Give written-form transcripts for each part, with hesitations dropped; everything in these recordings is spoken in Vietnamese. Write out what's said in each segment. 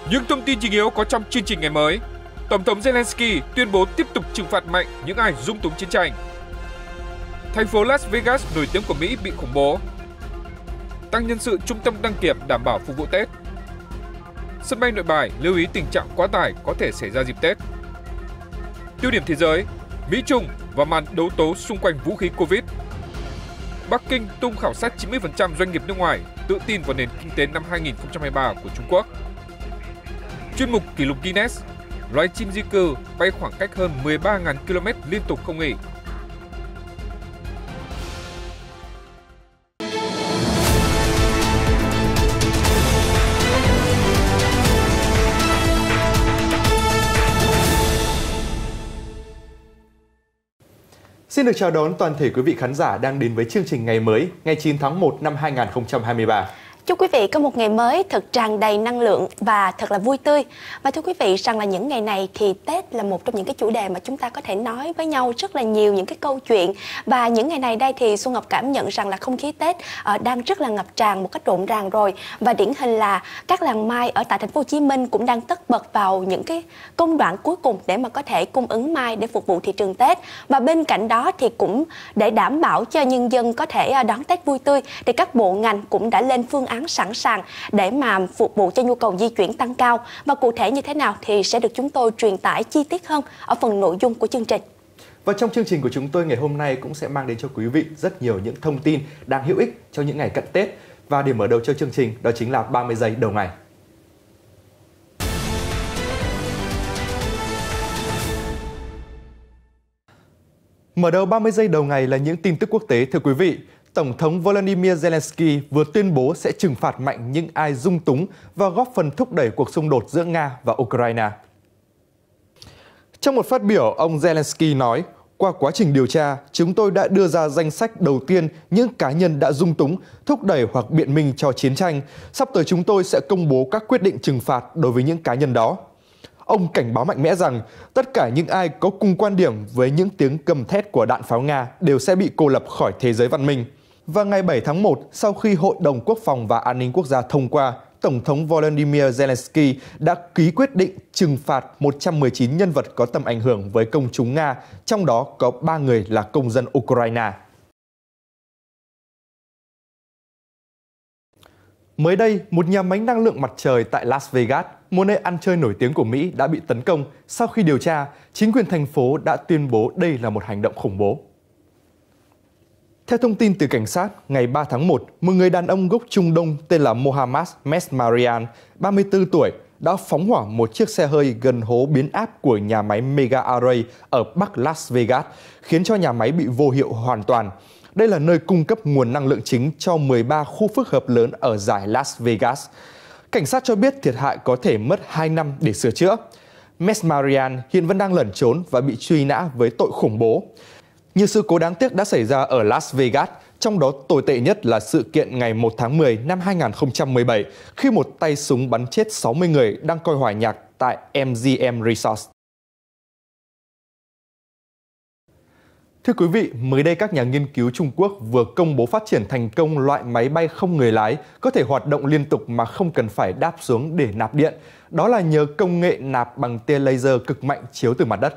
Những thông tin chính yếu có trong chương trình ngày mới. Tổng thống Zelensky tuyên bố tiếp tục trừng phạt mạnh những ai dung túng chiến tranh. Thành phố Las Vegas nổi tiếng của Mỹ bị khủng bố. Tăng nhân sự trung tâm đăng kiểm đảm bảo phục vụ Tết. Sân bay Nội Bài lưu ý tình trạng quá tải có thể xảy ra dịp Tết. Tiêu điểm thế giới, Mỹ-Trung và màn đấu tố xung quanh vũ khí Covid. Bắc Kinh tung khảo sát 90% doanh nghiệp nước ngoài tự tin vào nền kinh tế năm 2023 của Trung Quốc. Chuyên mục kỷ lục Guinness, loài chim di cư bay khoảng cách hơn 13.000 km liên tục không nghỉ. Xin được chào đón toàn thể quý vị khán giả đang đến với chương trình ngày mới, ngày 9 tháng 1 năm 2023. Chúc quý vị có một ngày mới thật tràn đầy năng lượng và thật là vui tươi. Và thưa quý vị rằng là những ngày này thì Tết là một trong những cái chủ đề mà chúng ta có thể nói với nhau rất là nhiều những cái câu chuyện. Và những ngày này đây thì Xuân Ngọc cảm nhận rằng là không khí Tết đang rất là ngập tràn một cách rộn ràng rồi. Và điển hình là các làng mai ở tại thành phố Hồ Chí Minh cũng đang tất bật vào những cái công đoạn cuối cùng để mà có thể cung ứng mai để phục vụ thị trường Tết. Và bên cạnh đó thì cũng để đảm bảo cho nhân dân có thể đón Tết vui tươi thì các bộ ngành cũng đã lên phương án sẵn sàng để mà phục vụ cho nhu cầu di chuyển tăng cao. Và cụ thể như thế nào thì sẽ được chúng tôi truyền tải chi tiết hơn ở phần nội dung của chương trình. Và trong chương trình của chúng tôi ngày hôm nay cũng sẽ mang đến cho quý vị rất nhiều những thông tin đáng hữu ích cho những ngày cận Tết. Và điểm mở đầu cho chương trình đó chính là 30 giây đầu ngày. Mở đầu 30 giây đầu ngày là những tin tức quốc tế, thưa quý vị. Tổng thống Volodymyr Zelensky vừa tuyên bố sẽ trừng phạt mạnh những ai dung túng và góp phần thúc đẩy cuộc xung đột giữa Nga và Ukraine. Trong một phát biểu, ông Zelensky nói, qua quá trình điều tra, chúng tôi đã đưa ra danh sách đầu tiên những cá nhân đã dung túng, thúc đẩy hoặc biện minh cho chiến tranh. Sắp tới chúng tôi sẽ công bố các quyết định trừng phạt đối với những cá nhân đó. Ông cảnh báo mạnh mẽ rằng tất cả những ai có cùng quan điểm với những tiếng gầm thét của đạn pháo Nga đều sẽ bị cô lập khỏi thế giới văn minh. Và ngày 7 tháng 1, sau khi Hội đồng Quốc phòng và An ninh Quốc gia thông qua, Tổng thống Volodymyr Zelensky đã ký quyết định trừng phạt 119 nhân vật có tầm ảnh hưởng với công chúng Nga, trong đó có 3 người là công dân Ukraine. Mới đây, một nhà máy năng lượng mặt trời tại Las Vegas, một nơi ăn chơi nổi tiếng của Mỹ, đã bị tấn công. Sau khi điều tra, chính quyền thành phố đã tuyên bố đây là một hành động khủng bố. Theo thông tin từ cảnh sát, ngày 3 tháng 1, một người đàn ông gốc Trung Đông tên là Mohammad Mesmarian, 34 tuổi, đã phóng hỏa một chiếc xe hơi gần hố biến áp của nhà máy Mega Array ở Bắc Las Vegas, khiến cho nhà máy bị vô hiệu hoàn toàn. Đây là nơi cung cấp nguồn năng lượng chính cho 13 khu phức hợp lớn ở dải Las Vegas. Cảnh sát cho biết thiệt hại có thể mất 2 năm để sửa chữa. Mesmarian hiện vẫn đang lẩn trốn và bị truy nã với tội khủng bố. Nhiều sự cố đáng tiếc đã xảy ra ở Las Vegas, trong đó tồi tệ nhất là sự kiện ngày 1 tháng 10 năm 2017 khi một tay súng bắn chết 60 người đang coi hòa nhạc tại MGM Resort. Thưa quý vị, mới đây các nhà nghiên cứu Trung Quốc vừa công bố phát triển thành công loại máy bay không người lái có thể hoạt động liên tục mà không cần phải đáp xuống để nạp điện. Đó là nhờ công nghệ nạp bằng tia laser cực mạnh chiếu từ mặt đất.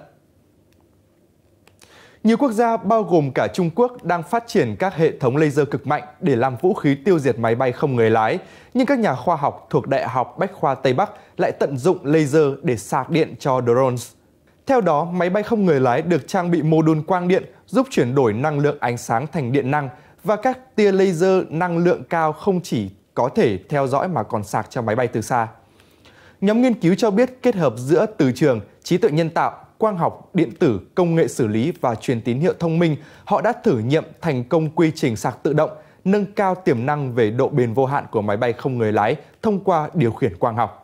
Nhiều quốc gia bao gồm cả Trung Quốc đang phát triển các hệ thống laser cực mạnh để làm vũ khí tiêu diệt máy bay không người lái, nhưng các nhà khoa học thuộc Đại học Bách khoa Tây Bắc lại tận dụng laser để sạc điện cho drones. Theo đó, máy bay không người lái được trang bị mô đun quang điện giúp chuyển đổi năng lượng ánh sáng thành điện năng, và các tia laser năng lượng cao không chỉ có thể theo dõi mà còn sạc cho máy bay từ xa. Nhóm nghiên cứu cho biết kết hợp giữa từ trường, trí tuệ nhân tạo, quang học, điện tử, công nghệ xử lý và truyền tín hiệu thông minh, họ đã thử nghiệm thành công quy trình sạc tự động, nâng cao tiềm năng về độ bền vô hạn của máy bay không người lái thông qua điều khiển quang học.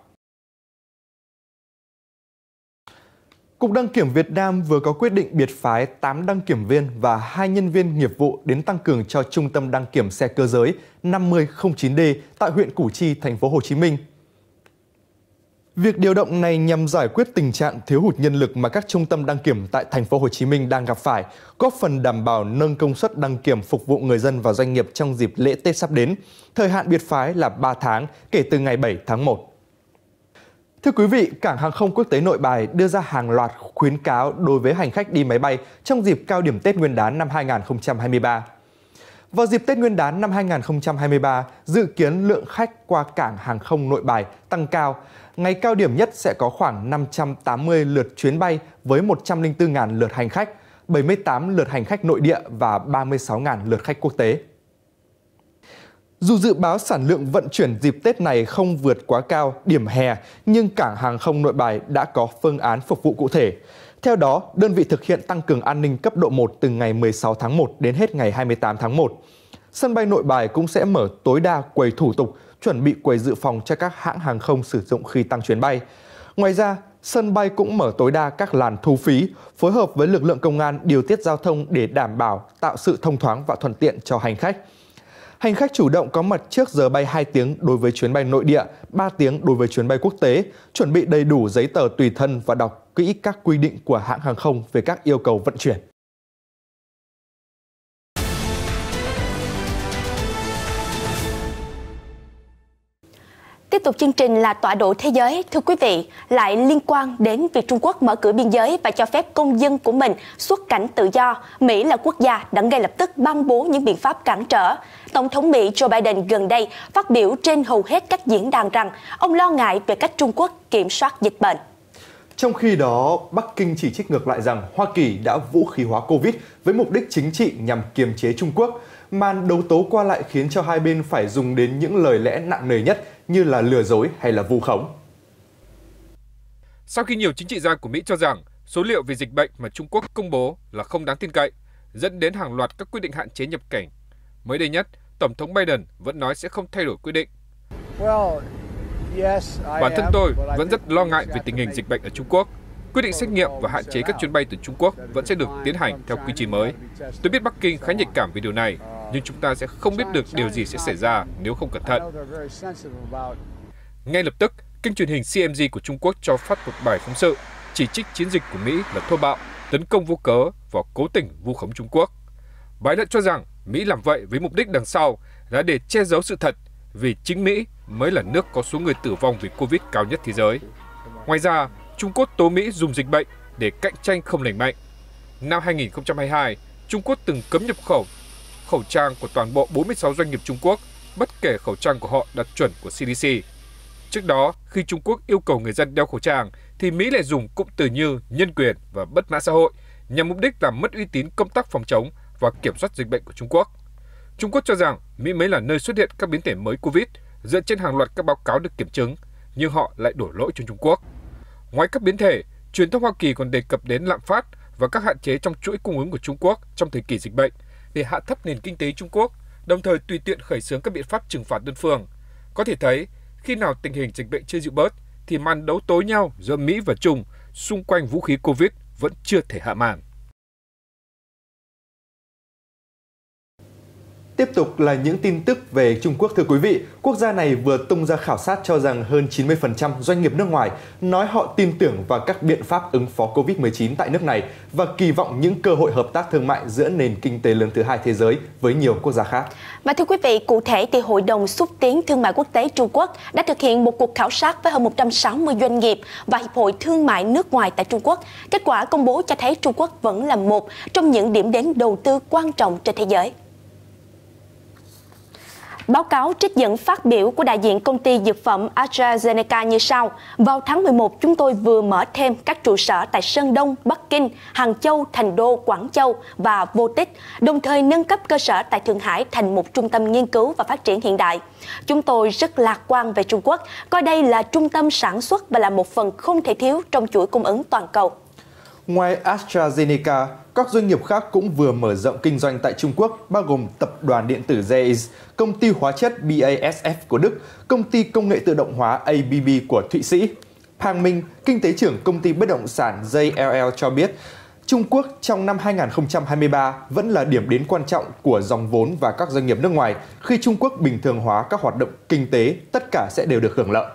Cục Đăng kiểm Việt Nam vừa có quyết định biệt phái 8 đăng kiểm viên và 2 nhân viên nghiệp vụ đến tăng cường cho Trung tâm đăng kiểm xe cơ giới 5009D tại huyện Củ Chi, thành phố Hồ Chí Minh. Việc điều động này nhằm giải quyết tình trạng thiếu hụt nhân lực mà các trung tâm đăng kiểm tại thành phố Hồ Chí Minh đang gặp phải, góp phần đảm bảo nâng công suất đăng kiểm phục vụ người dân và doanh nghiệp trong dịp lễ Tết sắp đến. Thời hạn biệt phái là 3 tháng kể từ ngày 7 tháng 1. Thưa quý vị, Cảng hàng không quốc tế Nội Bài đưa ra hàng loạt khuyến cáo đối với hành khách đi máy bay trong dịp cao điểm Tết Nguyên đán năm 2023. Vào dịp Tết Nguyên đán năm 2023, dự kiến lượng khách qua Cảng hàng không Nội Bài tăng cao. Ngày cao điểm nhất sẽ có khoảng 580 lượt chuyến bay với 104.000 lượt hành khách, 78 lượt hành khách nội địa và 36.000 lượt khách quốc tế. Dù dự báo sản lượng vận chuyển dịp Tết này không vượt quá cao điểm hè, nhưng Cảng hàng không Nội Bài đã có phương án phục vụ cụ thể. Theo đó, đơn vị thực hiện tăng cường an ninh cấp độ 1 từ ngày 16 tháng 1 đến hết ngày 28 tháng 1. Sân bay Nội Bài cũng sẽ mở tối đa quầy thủ tục, chuẩn bị quầy dự phòng cho các hãng hàng không sử dụng khi tăng chuyến bay. Ngoài ra, sân bay cũng mở tối đa các làn thu phí, phối hợp với lực lượng công an điều tiết giao thông để đảm bảo tạo sự thông thoáng và thuận tiện cho hành khách. Hành khách chủ động có mặt trước giờ bay 2 tiếng đối với chuyến bay nội địa, 3 tiếng đối với chuyến bay quốc tế, chuẩn bị đầy đủ giấy tờ tùy thân và đọc kỹ các quy định của hãng hàng không về các yêu cầu vận chuyển. Tiếp tục chương trình là tọa độ thế giới. Thưa quý vị, lại liên quan đến việc Trung Quốc mở cửa biên giới và cho phép công dân của mình xuất cảnh tự do, Mỹ là quốc gia đã ngay lập tức ban bố những biện pháp cản trở. Tổng thống Mỹ Joe Biden gần đây phát biểu trên hầu hết các diễn đàn rằng ông lo ngại về cách Trung Quốc kiểm soát dịch bệnh. Trong khi đó, Bắc Kinh chỉ trích ngược lại rằng Hoa Kỳ đã vũ khí hóa Covid với mục đích chính trị nhằm kiềm chế Trung Quốc. Màn đấu tố qua lại khiến cho hai bên phải dùng đến những lời lẽ nặng nề nhất như là lừa dối hay là vu khống. Sau khi nhiều chính trị gia của Mỹ cho rằng số liệu về dịch bệnh mà Trung Quốc công bố là không đáng tin cậy, dẫn đến hàng loạt các quyết định hạn chế nhập cảnh, mới đây nhất, Tổng thống Biden vẫn nói sẽ không thay đổi quyết định. Bản thân tôi vẫn rất lo ngại về tình hình dịch bệnh ở Trung Quốc. Quyết định xét nghiệm và hạn chế các chuyến bay từ Trung Quốc vẫn sẽ được tiến hành theo quy trình mới. Tôi biết Bắc Kinh khá nhạy cảm về điều này, nhưng chúng ta sẽ không biết được điều gì sẽ xảy ra nếu không cẩn thận. Ngay lập tức, kênh truyền hình CMG của Trung Quốc cho phát một bài phóng sự chỉ trích chiến dịch của Mỹ là thô bạo, tấn công vô cớ và cố tình vu khống Trung Quốc. Bài luận cho rằng Mỹ làm vậy với mục đích đằng sau là để che giấu sự thật, vì chính Mỹ mới là nước có số người tử vong vì Covid cao nhất thế giới. Ngoài ra, Trung Quốc tố Mỹ dùng dịch bệnh để cạnh tranh không lành mạnh. Năm 2022, Trung Quốc từng cấm nhập khẩu trang của toàn bộ 46 doanh nghiệp Trung Quốc, bất kể khẩu trang của họ đạt chuẩn của CDC. Trước đó, khi Trung Quốc yêu cầu người dân đeo khẩu trang, thì Mỹ lại dùng cụm từ như nhân quyền và bất mãn xã hội nhằm mục đích làm mất uy tín công tác phòng chống và kiểm soát dịch bệnh của Trung Quốc. Trung Quốc cho rằng Mỹ mới là nơi xuất hiện các biến thể mới Covid dựa trên hàng loạt các báo cáo được kiểm chứng, nhưng họ lại đổ lỗi cho Trung Quốc. Ngoài các biến thể, truyền thông Hoa Kỳ còn đề cập đến lạm phát và các hạn chế trong chuỗi cung ứng của Trung Quốc trong thời kỳ dịch bệnh để hạ thấp nền kinh tế Trung Quốc, đồng thời tùy tiện khởi xướng các biện pháp trừng phạt đơn phương. Có thể thấy, khi nào tình hình dịch bệnh chưa dịu bớt, thì màn đấu tối nhau giữa Mỹ và Trung xung quanh vũ khí Covid vẫn chưa thể hạ màn. Tiếp tục là những tin tức về Trung Quốc, thưa quý vị. Quốc gia này vừa tung ra khảo sát cho rằng hơn 90% doanh nghiệp nước ngoài nói họ tin tưởng vào các biện pháp ứng phó Covid-19 tại nước này và kỳ vọng những cơ hội hợp tác thương mại giữa nền kinh tế lớn thứ hai thế giới với nhiều quốc gia khác. Và thưa quý vị, cụ thể thì Hội đồng Xúc tiến Thương mại Quốc tế Trung Quốc đã thực hiện một cuộc khảo sát với hơn 160 doanh nghiệp và Hiệp hội Thương mại nước ngoài tại Trung Quốc. Kết quả công bố cho thấy Trung Quốc vẫn là một trong những điểm đến đầu tư quan trọng trên thế giới. Báo cáo trích dẫn phát biểu của đại diện công ty dược phẩm AstraZeneca như sau. Vào tháng 11, chúng tôi vừa mở thêm các trụ sở tại Sơn Đông, Bắc Kinh, Hàng Châu, Thành Đô, Quảng Châu và Vô Tích, đồng thời nâng cấp cơ sở tại Thượng Hải thành một trung tâm nghiên cứu và phát triển hiện đại. Chúng tôi rất lạc quan về Trung Quốc, coi đây là trung tâm sản xuất và là một phần không thể thiếu trong chuỗi cung ứng toàn cầu. Ngoài AstraZeneca, các doanh nghiệp khác cũng vừa mở rộng kinh doanh tại Trung Quốc, bao gồm tập đoàn điện tử ZEISS, công ty hóa chất BASF của Đức, công ty công nghệ tự động hóa ABB của Thụy Sĩ. Pang Minh, kinh tế trưởng công ty bất động sản JLL cho biết, Trung Quốc trong năm 2023 vẫn là điểm đến quan trọng của dòng vốn và các doanh nghiệp nước ngoài. Khi Trung Quốc bình thường hóa các hoạt động kinh tế, tất cả sẽ đều được hưởng lợi.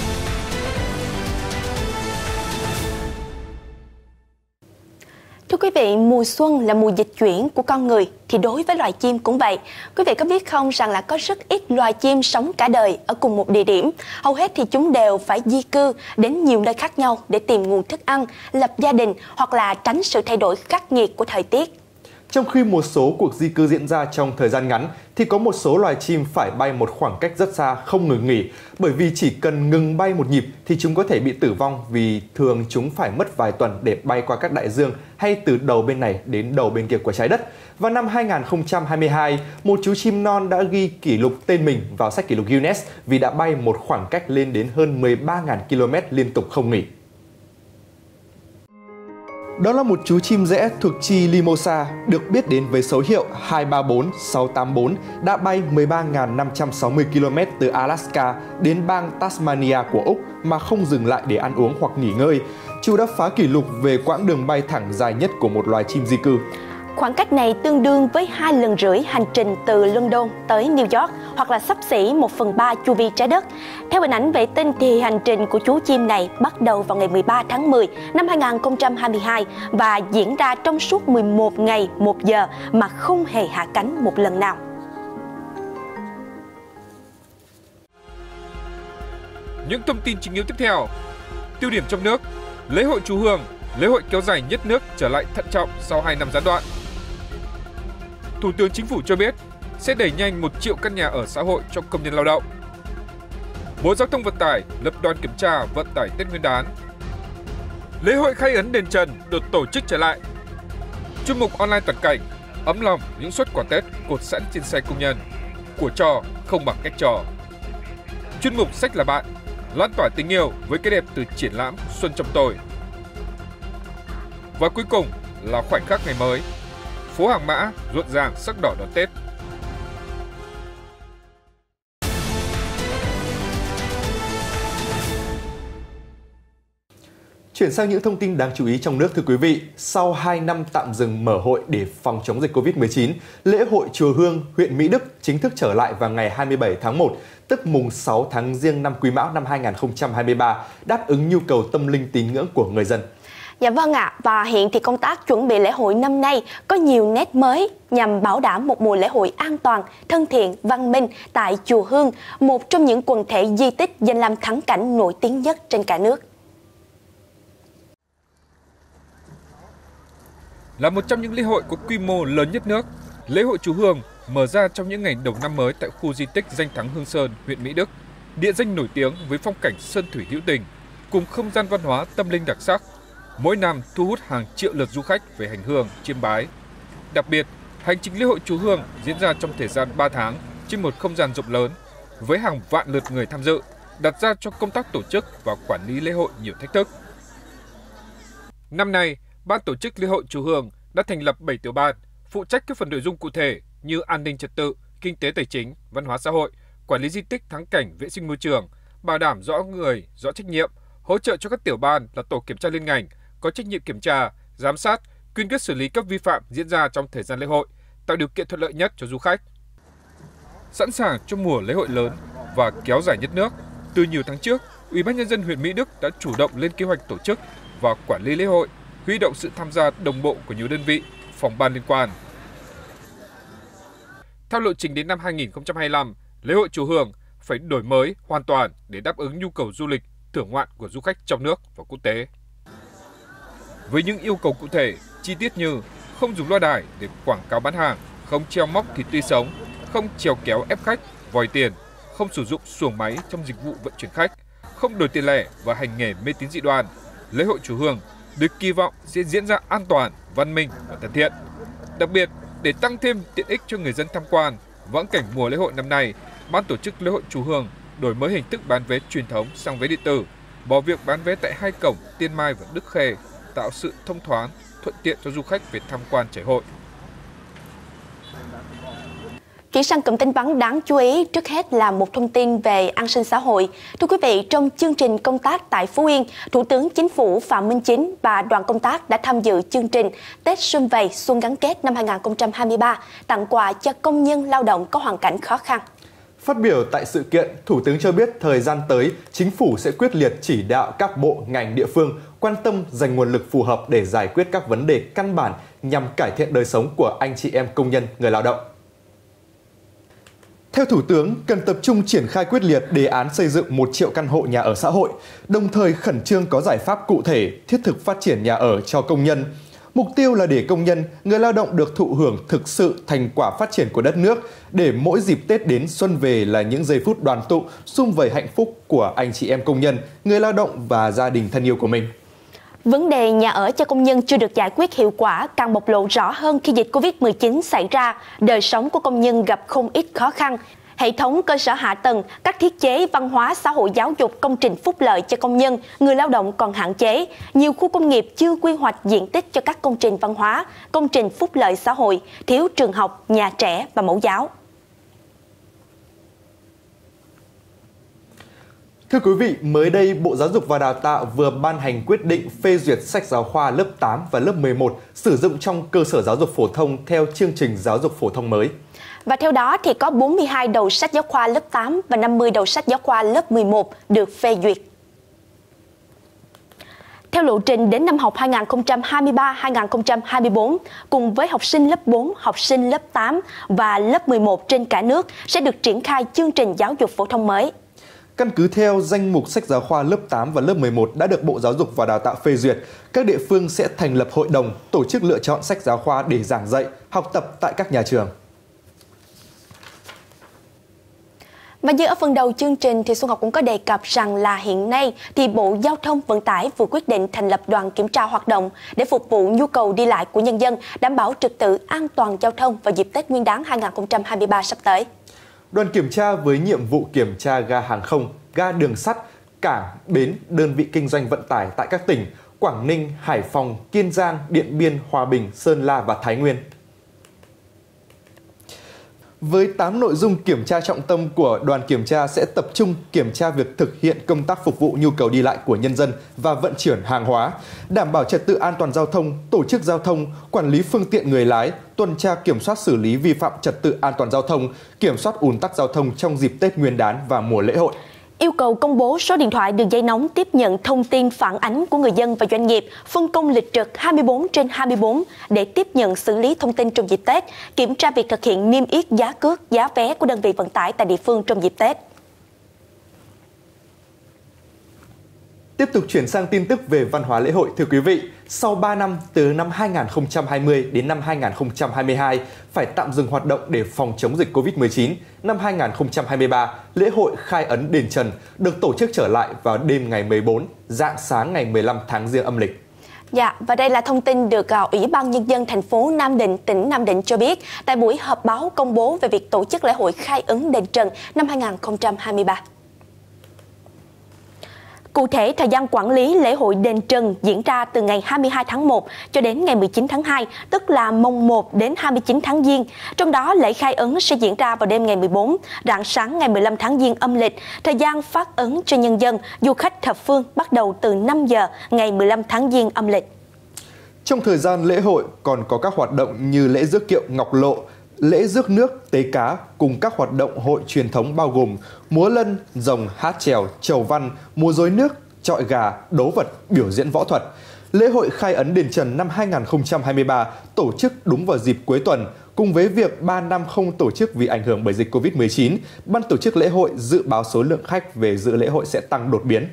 Thưa quý vị, mùa xuân là mùa dịch chuyển của con người, thì đối với loài chim cũng vậy. Quý vị có biết không rằng là có rất ít loài chim sống cả đời ở cùng một địa điểm. Hầu hết thì chúng đều phải di cư đến nhiều nơi khác nhau để tìm nguồn thức ăn, lập gia đình hoặc là tránh sự thay đổi khắc nghiệt của thời tiết. Trong khi một số cuộc di cư diễn ra trong thời gian ngắn, thì có một số loài chim phải bay một khoảng cách rất xa không ngừng nghỉ, bởi vì chỉ cần ngừng bay một nhịp thì chúng có thể bị tử vong, vì thường chúng phải mất vài tuần để bay qua các đại dương hay từ đầu bên này đến đầu bên kia của trái đất. Vào năm 2022, một chú chim non đã ghi kỷ lục tên mình vào sách kỷ lục Guinness vì đã bay một khoảng cách lên đến hơn 13.000 km liên tục không nghỉ. Đó là một chú chim rẽ thuộc chi Limosa, được biết đến với số hiệu 234684, đã bay 13.560 km từ Alaska đến bang Tasmania của Úc mà không dừng lại để ăn uống hoặc nghỉ ngơi. Chú đã phá kỷ lục về quãng đường bay thẳng dài nhất của một loài chim di cư. Khoảng cách này tương đương với 2 lần rưỡi hành trình từ London tới New York, hoặc là xấp xỉ 1/3 chu vi trái đất. Theo hình ảnh vệ tinh thì hành trình của chú chim này bắt đầu vào ngày 13 tháng 10 năm 2022 và diễn ra trong suốt 11 ngày 1 giờ mà không hề hạ cánh một lần nào. Những thông tin chính yếu tiếp theo. Tiêu điểm trong nước. Lễ hội Chùa Hương, lễ hội kéo dài nhất nước trở lại thận trọng sau 2 năm gián đoạn. Thủ tướng Chính phủ cho biết sẽ đẩy nhanh 1 triệu căn nhà ở xã hội cho công nhân lao động. Bộ Giao thông Vận tải lập đoàn kiểm tra vận tải Tết Nguyên đán. Lễ hội khai ấn đền Trần được tổ chức trở lại. Chuyên mục online toàn cảnh, ấm lòng những suất quà Tết cột sẵn trên xe công nhân. Của trò không bằng cách trò. Chuyên mục sách là bạn, lan tỏa tình yêu với cái đẹp từ triển lãm Xuân trong tôi. Và cuối cùng là khoảnh khắc ngày mới. Phố Hàng Mã rộn ràng sắc đỏ đón Tết. Chuyển sang những thông tin đáng chú ý trong nước, thưa quý vị. Sau 2 năm tạm dừng mở hội để phòng chống dịch Covid-19, lễ hội Chùa Hương, huyện Mỹ Đức chính thức trở lại vào ngày 27 tháng 1, tức mùng 6 tháng Giêng năm Quý Mão năm 2023, đáp ứng nhu cầu tâm linh tín ngưỡng của người dân. Dạ vâng ạ, và hiện thì công tác chuẩn bị lễ hội năm nay có nhiều nét mới nhằm bảo đảm một mùa lễ hội an toàn, thân thiện, văn minh tại Chùa Hương, một trong những quần thể di tích danh lam thắng cảnh nổi tiếng nhất trên cả nước. Là một trong những lễ hội có quy mô lớn nhất nước, lễ hội Chùa Hương mở ra trong những ngày đầu năm mới tại khu di tích danh thắng Hương Sơn, huyện Mỹ Đức, địa danh nổi tiếng với phong cảnh sơn thủy hữu tình, cùng không gian văn hóa tâm linh đặc sắc. Mỗi năm thu hút hàng triệu lượt du khách về hành hương, chiêm bái. Đặc biệt, hành trình lễ hội Chùa Hương diễn ra trong thời gian 3 tháng trên một không gian rộng lớn, với hàng vạn lượt người tham dự, đặt ra cho công tác tổ chức và quản lý lễ hội nhiều thách thức. Năm nay, Ban tổ chức lễ hội Chùa Hương đã thành lập 7 tiểu ban, phụ trách các phần nội dung cụ thể như an ninh trật tự, kinh tế tài chính, văn hóa xã hội, quản lý di tích thắng cảnh, vệ sinh môi trường, bảo đảm rõ người, rõ trách nhiệm, hỗ trợ cho các tiểu ban là tổ kiểm tra liên ngành, có trách nhiệm kiểm tra, giám sát, kiên quyết xử lý các vi phạm diễn ra trong thời gian lễ hội, tạo điều kiện thuận lợi nhất cho du khách. Sẵn sàng cho mùa lễ hội lớn và kéo dài nhất nước, từ nhiều tháng trước, Ủy ban nhân dân huyện Mỹ Đức đã chủ động lên kế hoạch tổ chức và quản lý lễ hội, huy động sự tham gia đồng bộ của nhiều đơn vị, phòng ban liên quan. Theo lộ trình đến năm 2025, lễ hội Chùa Hương phải đổi mới hoàn toàn để đáp ứng nhu cầu du lịch, thưởng ngoạn của du khách trong nước và quốc tế. Với những yêu cầu cụ thể, chi tiết như không dùng loa đài để quảng cáo bán hàng, không treo móc thịt tươi sống, không trèo kéo ép khách, vòi tiền, không sử dụng xuồng máy trong dịch vụ vận chuyển khách, không đổi tiền lẻ và hành nghề mê tín dị đoan, lễ hội Chùa Hương được kỳ vọng sẽ diễn ra an toàn, văn minh và thân thiện. Đặc biệt, để tăng thêm tiện ích cho người dân tham quan, vãng cảnh mùa lễ hội năm nay, Ban tổ chức lễ hội Chùa Hương đổi mới hình thức bán vé truyền thống sang vé điện tử, bỏ việc bán vé tại 2 cổng Tiên Mai và Đức Khê, tạo sự thông thoáng, thuận tiện cho du khách về tham quan trải hội. Chuyển sang cụm tin vắn đáng chú ý, trước hết là một thông tin về an sinh xã hội. Thưa quý vị, trong chương trình công tác tại Phú Yên, Thủ tướng Chính phủ Phạm Minh Chính và đoàn công tác đã tham dự chương trình Tết Sum Vầy Xuân Gắn Kết năm 2023, tặng quà cho công nhân lao động có hoàn cảnh khó khăn. Phát biểu tại sự kiện, Thủ tướng cho biết thời gian tới, Chính phủ sẽ quyết liệt chỉ đạo các bộ, ngành, địa phương quan tâm dành nguồn lực phù hợp để giải quyết các vấn đề căn bản nhằm cải thiện đời sống của anh chị em công nhân, người lao động. Theo Thủ tướng, cần tập trung triển khai quyết liệt đề án xây dựng 1 triệu căn hộ nhà ở xã hội, đồng thời khẩn trương có giải pháp cụ thể, thiết thực phát triển nhà ở cho công nhân. Mục tiêu là để công nhân, người lao động được thụ hưởng thực sự thành quả phát triển của đất nước, để mỗi dịp Tết đến xuân về là những giây phút đoàn tụ, sum vầy hạnh phúc của anh chị em công nhân, người lao động và gia đình thân yêu của mình. Vấn đề nhà ở cho công nhân chưa được giải quyết hiệu quả càng bộc lộ rõ hơn khi dịch Covid-19 xảy ra, đời sống của công nhân gặp không ít khó khăn. Hệ thống cơ sở hạ tầng, các thiết chế văn hóa xã hội giáo dục, công trình phúc lợi cho công nhân, người lao động còn hạn chế. Nhiều khu công nghiệp chưa quy hoạch diện tích cho các công trình văn hóa, công trình phúc lợi xã hội, thiếu trường học, nhà trẻ và mẫu giáo. Thưa quý vị, mới đây Bộ Giáo dục và Đào tạo vừa ban hành quyết định phê duyệt sách giáo khoa lớp 8 và lớp 11 sử dụng trong cơ sở giáo dục phổ thông theo chương trình giáo dục phổ thông mới. Và theo đó thì có 42 đầu sách giáo khoa lớp 8 và 50 đầu sách giáo khoa lớp 11 được phê duyệt. Theo lộ trình đến năm học 2023-2024, cùng với học sinh lớp 4, học sinh lớp 8 và lớp 11 trên cả nước sẽ được triển khai chương trình giáo dục phổ thông mới. Căn cứ theo danh mục sách giáo khoa lớp 8 và lớp 11 đã được Bộ Giáo dục và Đào tạo phê duyệt, các địa phương sẽ thành lập hội đồng tổ chức lựa chọn sách giáo khoa để giảng dạy, học tập tại các nhà trường. Và như ở phần đầu chương trình thì Xuân Ngọc cũng có đề cập rằng là hiện nay thì Bộ Giao thông Vận tải vừa quyết định thành lập đoàn kiểm tra hoạt động để phục vụ nhu cầu đi lại của nhân dân, đảm bảo trật tự an toàn giao thông vào dịp Tết Nguyên đán 2023 sắp tới. Đoàn kiểm tra với nhiệm vụ kiểm tra ga hàng không, ga đường sắt, cảng, bến, đơn vị kinh doanh vận tải tại các tỉnh Quảng Ninh, Hải Phòng, Kiên Giang, Điện Biên, Hòa Bình, Sơn La và Thái Nguyên. Với 8 nội dung kiểm tra trọng tâm của đoàn kiểm tra sẽ tập trung kiểm tra việc thực hiện công tác phục vụ nhu cầu đi lại của nhân dân và vận chuyển hàng hóa, đảm bảo trật tự an toàn giao thông, tổ chức giao thông, quản lý phương tiện người lái, tuần tra kiểm soát xử lý vi phạm trật tự an toàn giao thông, kiểm soát ùn tắc giao thông trong dịp Tết Nguyên đán và mùa lễ hội. Yêu cầu công bố số điện thoại đường dây nóng tiếp nhận thông tin phản ánh của người dân và doanh nghiệp, phân công lịch trực 24/24 để tiếp nhận xử lý thông tin trong dịp Tết, kiểm tra việc thực hiện niêm yết giá cước, giá vé của đơn vị vận tải tại địa phương trong dịp Tết. Tiếp tục chuyển sang tin tức về văn hóa lễ hội, thưa quý vị. Sau 3 năm, từ năm 2020 đến năm 2022, phải tạm dừng hoạt động để phòng chống dịch Covid-19, năm 2023, lễ hội khai ấn đền Trần được tổ chức trở lại vào đêm ngày 14, rạng sáng ngày 15 tháng Giêng âm lịch. Dạ, và đây là thông tin được Ủy ban Nhân dân thành phố Nam Định, tỉnh Nam Định cho biết tại buổi họp báo công bố về việc tổ chức lễ hội khai ấn đền Trần năm 2023. Cụ thể, thời gian quản lý lễ hội đền Trần diễn ra từ ngày 22 tháng 1 cho đến ngày 19 tháng 2, tức là mùng 1 đến 29 tháng Giêng. Trong đó, lễ khai ấn sẽ diễn ra vào đêm ngày 14, rạng sáng ngày 15 tháng Giêng âm lịch. Thời gian phát ấn cho nhân dân, du khách thập phương bắt đầu từ 5 giờ ngày 15 tháng Giêng âm lịch. Trong thời gian lễ hội còn có các hoạt động như lễ rước kiệu Ngọc Lộ, lễ rước nước, tế cá cùng các hoạt động hội truyền thống bao gồm múa lân, rồng, hát chèo, chầu văn, múa rối nước, chọi gà, đấu vật, biểu diễn võ thuật. Lễ hội khai ấn đền Trần năm 2023 tổ chức đúng vào dịp cuối tuần. Cùng với việc 3 năm không tổ chức vì ảnh hưởng bởi dịch Covid-19, ban tổ chức lễ hội dự báo số lượng khách về dự lễ hội sẽ tăng đột biến.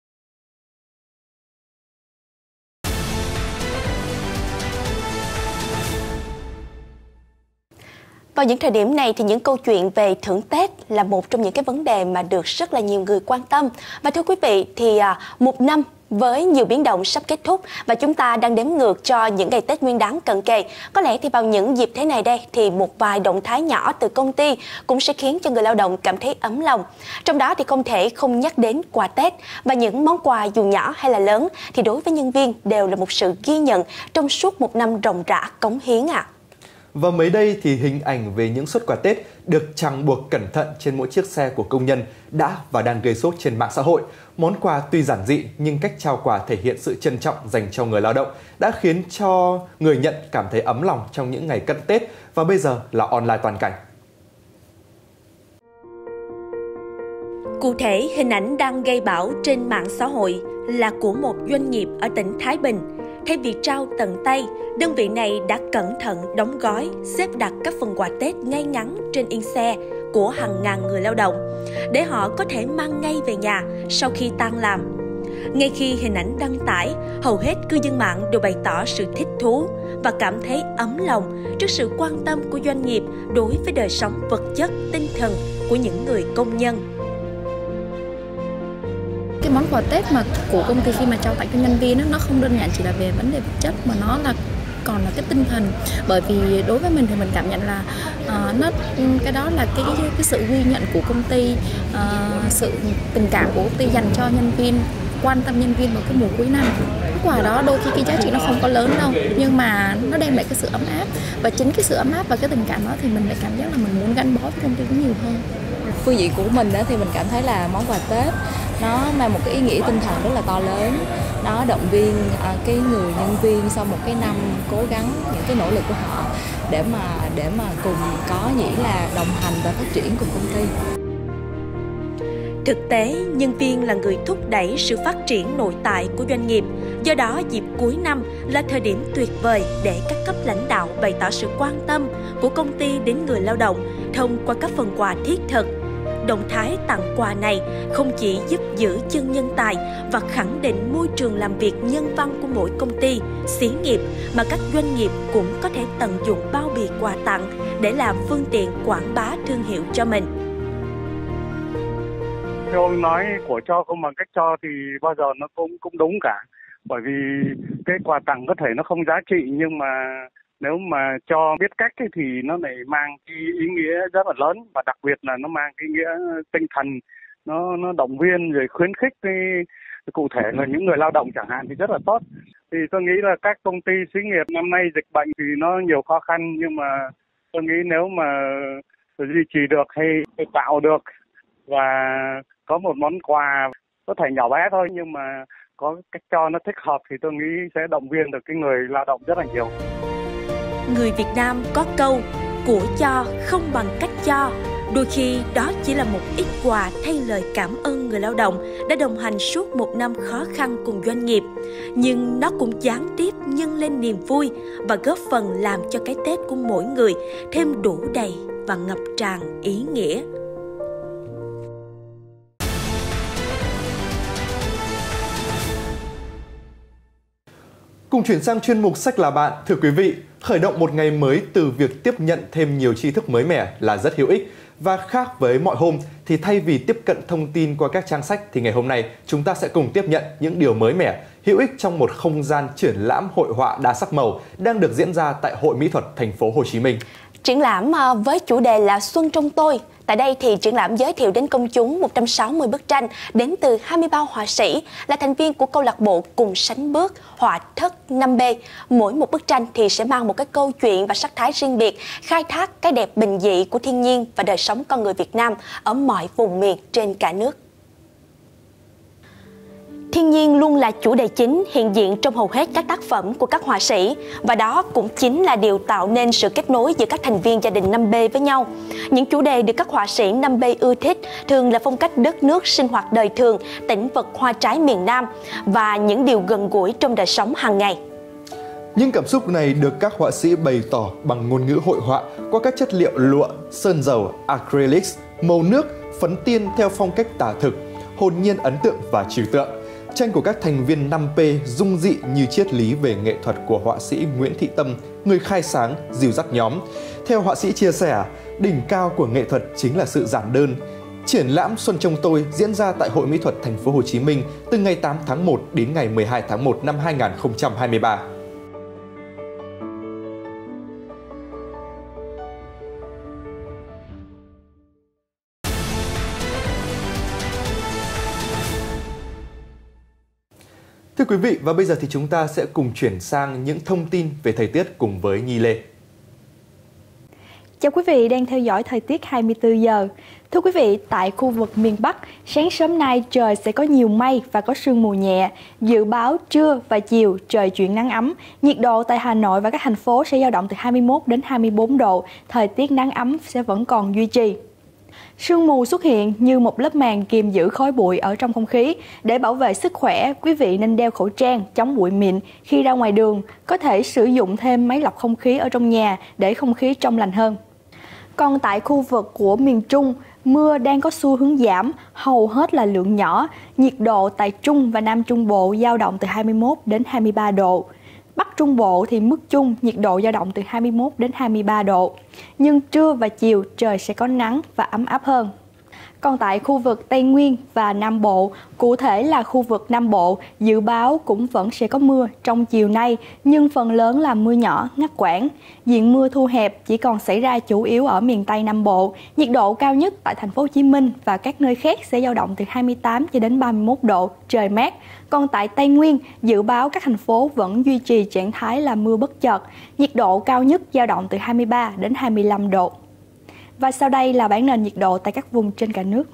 Vào những thời điểm này thì những câu chuyện về thưởng Tết là một trong những cái vấn đề mà được rất là nhiều người quan tâm. Và thưa quý vị, thì một năm với nhiều biến động sắp kết thúc và chúng ta đang đếm ngược cho những ngày Tết Nguyên đán cận kề. Có lẽ thì vào những dịp thế này đây thì một vài động thái nhỏ từ công ty cũng sẽ khiến cho người lao động cảm thấy ấm lòng. Trong đó thì không thể không nhắc đến quà Tết, và những món quà dù nhỏ hay là lớn thì đối với nhân viên đều là một sự ghi nhận trong suốt một năm ròng rã cống hiến ạ. Và mới đây thì hình ảnh về những suất quà Tết được ràng buộc cẩn thận trên mỗi chiếc xe của công nhân đã và đang gây sốt trên mạng xã hội. Món quà tuy giản dị nhưng cách trao quà thể hiện sự trân trọng dành cho người lao động đã khiến cho người nhận cảm thấy ấm lòng trong những ngày cận Tết, và bây giờ là online toàn cảnh. Cụ thể, hình ảnh đang gây bão trên mạng xã hội là của một doanh nghiệp ở tỉnh Thái Bình. Thay vì trao tận tay, đơn vị này đã cẩn thận đóng gói, xếp đặt các phần quà Tết ngay ngắn trên yên xe của hàng ngàn người lao động, để họ có thể mang ngay về nhà sau khi tan làm. Ngay khi hình ảnh đăng tải, hầu hết cư dân mạng đều bày tỏ sự thích thú và cảm thấy ấm lòng trước sự quan tâm của doanh nghiệp đối với đời sống vật chất, tinh thần của những người công nhân. Cái món quà Tết mà của công ty khi mà trao tặng cho nhân viên đó, nó không đơn giản chỉ là về vấn đề vật chất mà nó là còn là cái tinh thần. Bởi vì đối với mình thì mình cảm nhận là cái đó là cái sự ghi nhận của công ty, sự tình cảm của công ty dành cho nhân viên, quan tâm nhân viên vào cái mùa cuối năm. Cái quà đó đôi khi cái giá trị nó không có lớn đâu, nhưng mà nó đem lại cái sự ấm áp, và chính cái sự ấm áp và cái tình cảm đó thì mình lại cảm giác là mình muốn gắn bó với công ty cũng nhiều hơn. Phương diện của mình đó thì mình cảm thấy là món quà Tết nó mang một cái ý nghĩa tinh thần rất là to lớn. Nó động viên cái người nhân viên sau một cái năm cố gắng, những cái nỗ lực của họ để mà cùng có nghĩa là đồng hành và phát triển cùng công ty. Thực tế, nhân viên là người thúc đẩy sự phát triển nội tại của doanh nghiệp. Do đó, dịp cuối năm là thời điểm tuyệt vời để các cấp lãnh đạo bày tỏ sự quan tâm của công ty đến người lao động thông qua các phần quà thiết thực. Động thái tặng quà này không chỉ giúp giữ chân nhân tài và khẳng định môi trường làm việc nhân văn của mỗi công ty, xí nghiệp, mà các doanh nghiệp cũng có thể tận dụng bao bì quà tặng để làm phương tiện quảng bá thương hiệu cho mình. Theo ông nói của cho không bằng cách cho thì bao giờ nó cũng đúng cả. Bởi vì cái quà tặng có thể nó không giá trị, nhưng mà nếu mà cho biết cách ấy, thì nó lại mang cái ý nghĩa rất là lớn, và đặc biệt là nó mang cái nghĩa tinh thần, nó động viên rồi khuyến khích cái cụ thể là những người lao động chẳng hạn thì rất là tốt. Thì tôi nghĩ là các công ty xí nghiệp năm nay dịch bệnh thì nó nhiều khó khăn, nhưng mà tôi nghĩ nếu mà duy trì được hay tạo được và có một món quà có thể nhỏ bé thôi nhưng mà có cách cho nó thích hợp thì tôi nghĩ sẽ động viên được cái người lao động rất là nhiều. Người Việt Nam có câu, của cho không bằng cách cho. Đôi khi đó chỉ là một ít quà thay lời cảm ơn người lao động đã đồng hành suốt một năm khó khăn cùng doanh nghiệp. Nhưng nó cũng gián tiếp nhân lên niềm vui và góp phần làm cho cái Tết của mỗi người thêm đủ đầy và ngập tràn ý nghĩa. Cùng chuyển sang chuyên mục Sách là bạn, thưa quý vị, khởi động một ngày mới từ việc tiếp nhận thêm nhiều tri thức mới mẻ là rất hữu ích. Và khác với mọi hôm thì thay vì tiếp cận thông tin qua các trang sách thì ngày hôm nay chúng ta sẽ cùng tiếp nhận những điều mới mẻ, hữu ích trong một không gian triển lãm hội họa đa sắc màu đang được diễn ra tại Hội Mỹ thuật Thành phố Hồ Chí Minh. Triển lãm với chủ đề là Xuân trong tôi. Tại đây thì triển lãm giới thiệu đến công chúng 160 bức tranh đến từ 23 họa sĩ là thành viên của câu lạc bộ Cùng Sánh Bước Họa Thất 5B. Mỗi một bức tranh thì sẽ mang một cái câu chuyện và sắc thái riêng biệt, khai thác cái đẹp bình dị của thiên nhiên và đời sống con người Việt Nam ở mọi vùng miền trên cả nước. Thiên nhiên luôn là chủ đề chính hiện diện trong hầu hết các tác phẩm của các họa sĩ, và đó cũng chính là điều tạo nên sự kết nối giữa các thành viên gia đình 5B với nhau. Những chủ đề được các họa sĩ 5B ưa thích thường là phong cách đất nước, sinh hoạt đời thường, tĩnh vật hoa trái miền Nam và những điều gần gũi trong đời sống hàng ngày. Những cảm xúc này được các họa sĩ bày tỏ bằng ngôn ngữ hội họa qua các chất liệu lụa, sơn dầu, acrylics, màu nước, phấn tiên theo phong cách tả thực, hồn nhiên ấn tượng và trừu tượng. Tranh của các thành viên 5P dung dị như triết lý về nghệ thuật của họa sĩ Nguyễn Thị Tâm, người khai sáng, dìu dắt nhóm. Theo họa sĩ chia sẻ, đỉnh cao của nghệ thuật chính là sự giản đơn. Triển lãm Xuân trong tôi diễn ra tại Hội Mỹ thuật Thành phố Hồ Chí Minh từ ngày 8 tháng 1 đến ngày 12 tháng 1 năm 2023. Thưa quý vị, và bây giờ thì chúng ta sẽ cùng chuyển sang những thông tin về thời tiết cùng với Nhi Lê. Chào quý vị đang theo dõi thời tiết 24 giờ. Thưa quý vị, tại khu vực miền Bắc, sáng sớm nay trời sẽ có nhiều mây và có sương mù nhẹ. Dự báo trưa và chiều trời chuyển nắng ấm. Nhiệt độ tại Hà Nội và các thành phố sẽ dao động từ 21 đến 24 độ. Thời tiết nắng ấm sẽ vẫn còn duy trì. Sương mù xuất hiện như một lớp màng kiềm giữ khói bụi ở trong không khí. Để bảo vệ sức khỏe, quý vị nên đeo khẩu trang chống bụi mịn khi ra ngoài đường. Có thể sử dụng thêm máy lọc không khí ở trong nhà để không khí trong lành hơn. Còn tại khu vực của miền Trung, mưa đang có xu hướng giảm, hầu hết là lượng nhỏ. Nhiệt độ tại Trung và Nam Trung Bộ dao động từ 21 đến 23 độ. Bắc Trung Bộ thì mức chung nhiệt độ dao động từ 21 đến 23 độ. Nhưng trưa và chiều trời sẽ có nắng và ấm áp hơn. Còn tại khu vực Tây Nguyên và Nam Bộ, cụ thể là khu vực Nam Bộ, dự báo cũng vẫn sẽ có mưa trong chiều nay, nhưng phần lớn là mưa nhỏ, ngắt quãng. Diện mưa thu hẹp chỉ còn xảy ra chủ yếu ở miền Tây Nam Bộ. Nhiệt độ cao nhất tại thành phố Hồ Chí Minh và các nơi khác sẽ dao động từ 28 cho đến 31 độ, trời mát. Còn tại Tây Nguyên, dự báo các thành phố vẫn duy trì trạng thái là mưa bất chợt. Nhiệt độ cao nhất dao động từ 23 đến 25 độ. Và sau đây là bảng nền nhiệt độ tại các vùng trên cả nước.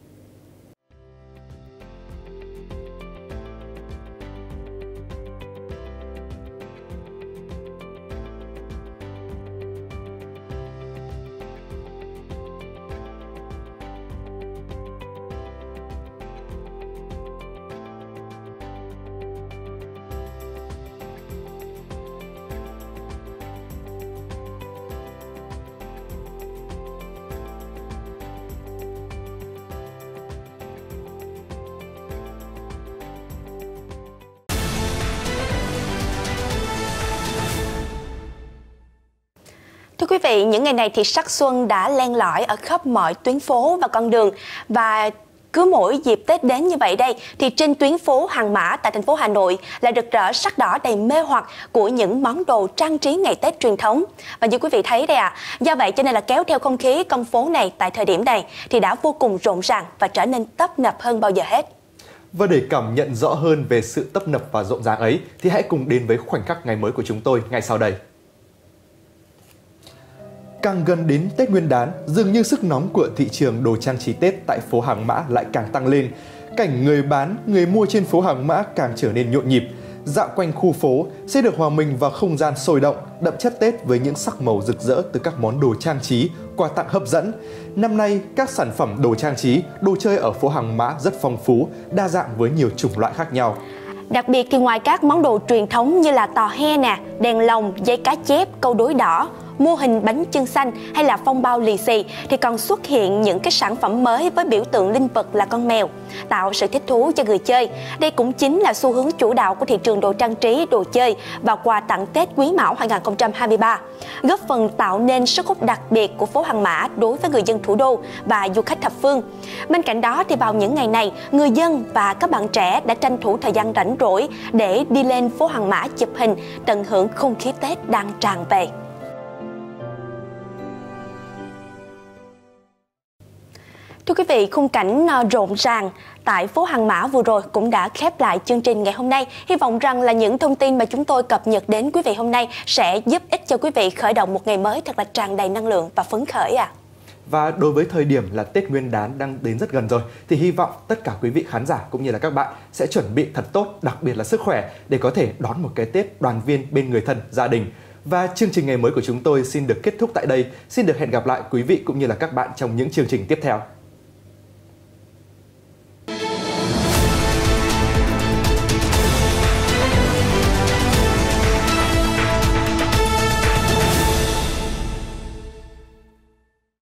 Thưa quý vị, những ngày này thì sắc xuân đã len lỏi ở khắp mọi tuyến phố và con đường. Và cứ mỗi dịp Tết đến như vậy đây thì trên tuyến phố Hàng Mã tại thành phố Hà Nội lại rực rỡ sắc đỏ đầy mê hoặc của những món đồ trang trí ngày Tết truyền thống. Và như quý vị thấy đây do vậy cho nên là kéo theo không khí con phố này tại thời điểm này thì đã vô cùng rộn ràng và trở nên tấp nập hơn bao giờ hết. Và để cảm nhận rõ hơn về sự tấp nập và rộn ràng ấy thì hãy cùng đến với khoảnh khắc ngày mới của chúng tôi ngay sau đây. Càng gần đến Tết Nguyên đán, dường như sức nóng của thị trường đồ trang trí Tết tại phố Hàng Mã lại càng tăng lên. Cảnh người bán, người mua trên phố Hàng Mã càng trở nên nhộn nhịp. Dạo quanh khu phố sẽ được hòa mình vào không gian sôi động, đậm chất Tết với những sắc màu rực rỡ từ các món đồ trang trí, quà tặng hấp dẫn. Năm nay, các sản phẩm đồ trang trí, đồ chơi ở phố Hàng Mã rất phong phú, đa dạng với nhiều chủng loại khác nhau. Đặc biệt thì ngoài các món đồ truyền thống như là tò he nè, đèn lồng, dây cá chép, câu đối đỏ, mô hình bánh chưng xanh hay là phong bao lì xì thì còn xuất hiện những cái sản phẩm mới với biểu tượng linh vật là con mèo, tạo sự thích thú cho người chơi. Đây cũng chính là xu hướng chủ đạo của thị trường đồ trang trí, đồ chơi và quà tặng Tết Quý Mão 2023, góp phần tạo nên sức hút đặc biệt của phố Hàng Mã đối với người dân thủ đô và du khách thập phương. Bên cạnh đó thì vào những ngày này, người dân và các bạn trẻ đã tranh thủ thời gian rảnh rỗi để đi lên phố Hàng Mã chụp hình, tận hưởng không khí Tết đang tràn về. Thưa quý vị, khung cảnh rộn ràng tại phố Hàng Mã vừa rồi cũng đã khép lại chương trình ngày hôm nay. Hy vọng rằng là những thông tin mà chúng tôi cập nhật đến quý vị hôm nay sẽ giúp ích cho quý vị khởi động một ngày mới thật là tràn đầy năng lượng và phấn khởi Và đối với thời điểm là Tết Nguyên đán đang đến rất gần rồi thì hy vọng tất cả quý vị khán giả cũng như là các bạn sẽ chuẩn bị thật tốt, đặc biệt là sức khỏe để có thể đón một cái Tết đoàn viên bên người thân, gia đình. Và chương trình ngày mới của chúng tôi xin được kết thúc tại đây. Xin được hẹn gặp lại quý vị cũng như là các bạn trong những chương trình tiếp theo.